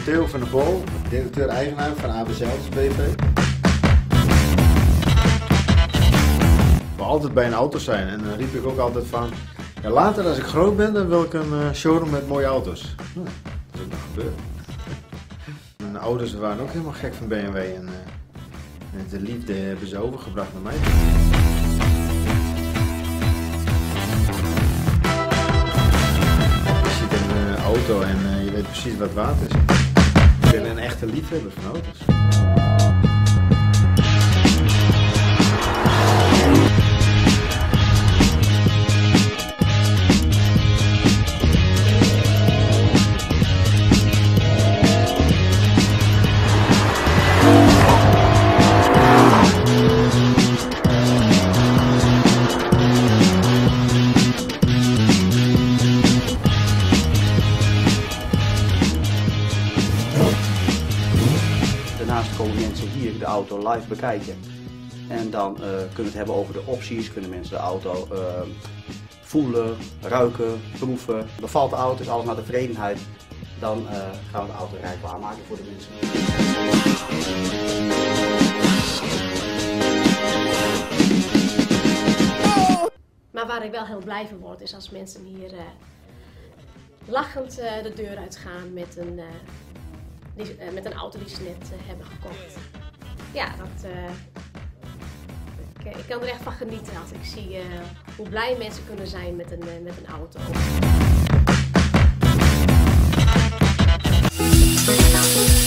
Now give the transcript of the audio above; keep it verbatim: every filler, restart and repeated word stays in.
Theo van der Pol, directeur-eigenaar van A B Zeilers B V. Ik wil altijd bij een auto zijn en dan riep ik ook altijd van, ja, later als ik groot ben dan wil ik een uh, showroom met mooie auto's. Nou, dat is ook nog gebeurd. Mijn ouders waren ook helemaal gek van B M W en uh, de liefde hebben ze overgebracht naar mij. Je ziet een uh, auto en uh, je weet precies wat waard is. Ik ben een echte liefhebber van auto's. Daarnaast komen mensen hier de auto live bekijken en dan uh, kunnen we het hebben over de opties, kunnen mensen de auto uh, voelen, ruiken, proeven. Bevalt de auto, is alles naar tevredenheid, dan uh, gaan we de auto rij klaarmaken voor de mensen. Maar waar ik wel heel blij van word is als mensen hier uh, lachend uh, de deur uitgaan met een, uh, die, uh, met een auto die ze net uh, hebben gekocht. Ja, dat, uh, ik, ik kan er echt van genieten als ik zie uh, hoe blij mensen kunnen zijn met een, uh, met een auto.